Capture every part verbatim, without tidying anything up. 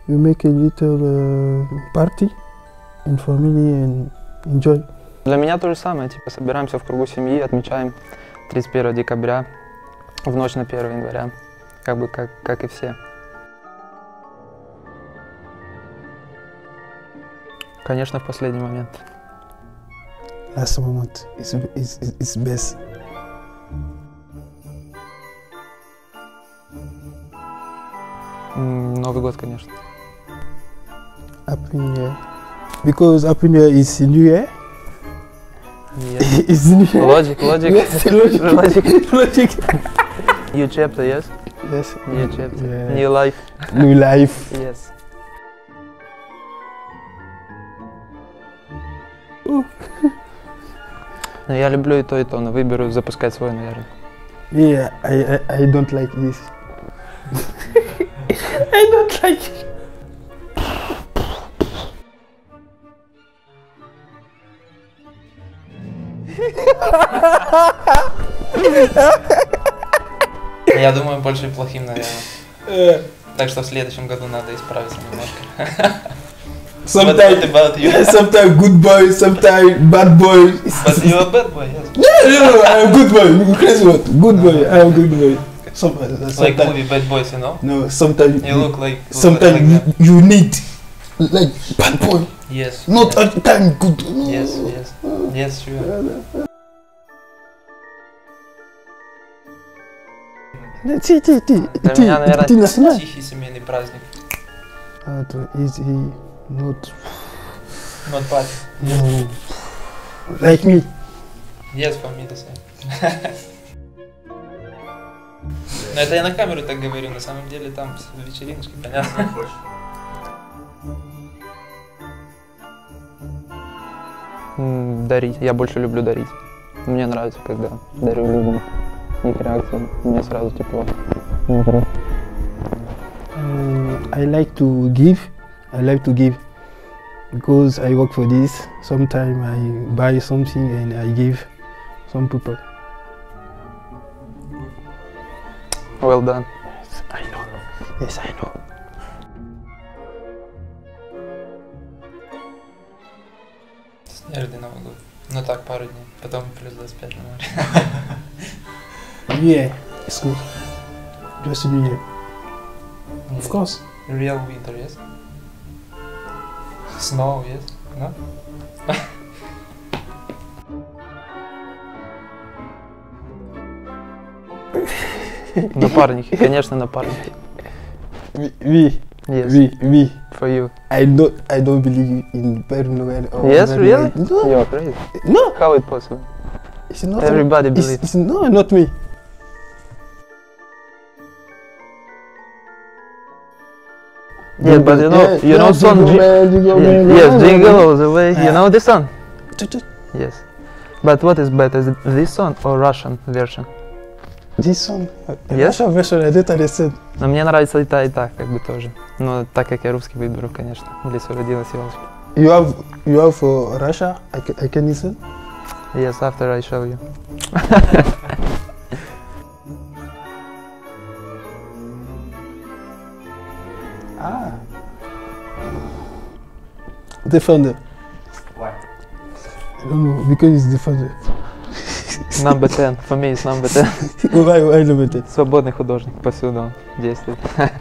we make a little uh, party in family and enjoy. Для меня то же самое, типа собираемся в кругу семьи, отмечаем тридцать первого декабря, в ночь на первое января, как бы как, как и все. Конечно, в последний момент. Last moment is, is, is, is best. Новый год, конечно. Happy New Year. Because Happy New Year is New Year. Yes. It's New Year. Logic, logic. Yes, logic. Logic. Logic. New chapter, yes? Yes. New chapter. Yeah. New life. New life. Yes. Но я люблю и то, и то, но выберу запускать свой, наверное. Yeah, I, I, I don't like this. I don't like it. Я думаю, больше плохим, наверное. Так что в следующем году надо исправиться немножко. Sometimes, about you? sometimes good boy, sometimes bad boy. But you're a bad boy, yes. No, no, no, I'm a good boy. Crazy what? Good boy, I'm a good boy. Some, uh, Like sometimes, movie Bad Boys, you know? no, sometimes You look like. sometimes like that. you, you need like bad boy, Yes. not yes. all the time good. No. Yes, yes. Yes, sure. Ти, ти, ти, Для ти, меня, наверное, ты нас знаешь? тихий семейный праздник. Это easy, not, Not party. no, like me. Yes, for me the same. Но это я на камеру так говорю, на самом деле там вечериночки, понятно. Дарить. Я больше люблю дарить. Мне нравится, когда дарю людям. Их реакция. Мне сразу тепло. Um, I like to give. I like to give because I work for this. Sometimes I buy something and I give some people. Well done. I know. Yes, I know. Снежный Новый год. Ну так, пару дней. Потом плюс двадцать пять на море. Yeah, it's good. Just New Year. Of course. Real winter, yes? Snow, yes? No? Напарники, конечно, напарники. We, we, Yes. we, we. For you. I don't, I don't believe in Père Noël. or Yes, Père really? Noël. No, You're crazy. no. How it possible? It's not. Everybody it's, believes. it's no, not me. Yeah, but you know, Yeah, you know yeah, song. Jingle Ji- Bell, Jingle Ye- Bell, yes, yeah, Jingle yeah. All the Way. You Yeah. know this song? Ch-ch. Yes. But what is better, this song or Russian version? This song. Yes? Russian version, I don't understand. Но мне нравится и та, и та, как бы тоже. Но так как я русский выберу, конечно. В лесу родилась елочка. You have, you have for Russia. I can, I can listen. Yes, after I show you. Ah. Defender. Why? I don't know because it's defender. Number ten. For me it's number ten. Why, why limited? Свободный художник, повсюду он действует.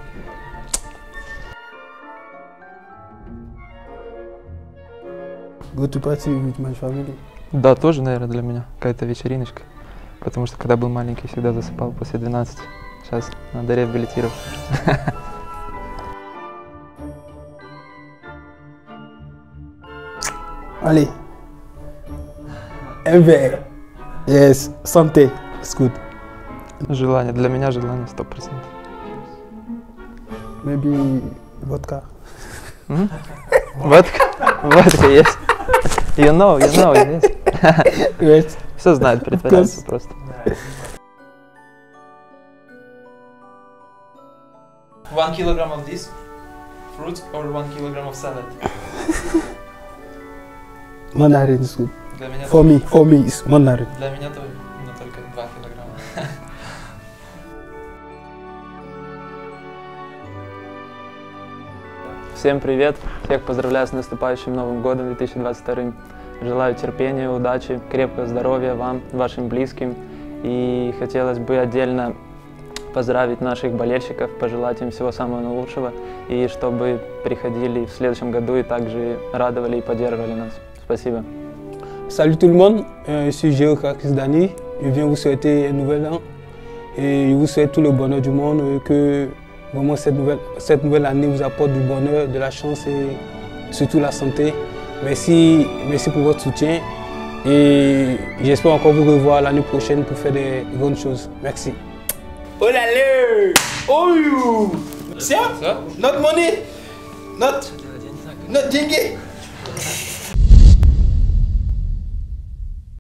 Go to party with my family. Да, тоже, наверное, для меня какая-то вечериночка. Потому что когда был маленький, всегда засыпал после двенадцати. Сейчас надо реабилитироваться. Allez. Un verre. Yes, santé. It's good. Желание. Для меня желание сто процентов. Maybe vodka. Водка? Водка есть. You know, you know, yes. Yes. Все знают, притворяются просто. One kilogram of this fruit or one kilogram of salad? Mandarin is good. Для меня For me, for me, it's mandarin. Для меня тоже, но только два килограмма. Всем привет! Всех поздравляю с наступающим Новым годом две тысячи двадцать вторым. Желаю терпения, удачи, крепкого здоровья вам, вашим близким. И хотелось бы отдельно поздравить наших болельщиков, пожелать им всего самого наилучшего. И чтобы приходили в следующем году и также радовали и поддерживали нас. Спасибо. Salut tout le monde, je suis Géo Kakisdani. Je viens vous souhaiter un nouvel an. Et je vous souhaite tout le bonheur du monde, que vraiment cette nouvelle, cette nouvelle année vous apporte du bonheur, de la chance et surtout la santé. Merci, merci pour votre soutien et j'espère encore vous revoir l'année prochaine pour faire des grandes choses. Merci. Oh là là! Oh you! C'est ça? Not money! Not! Not деньги!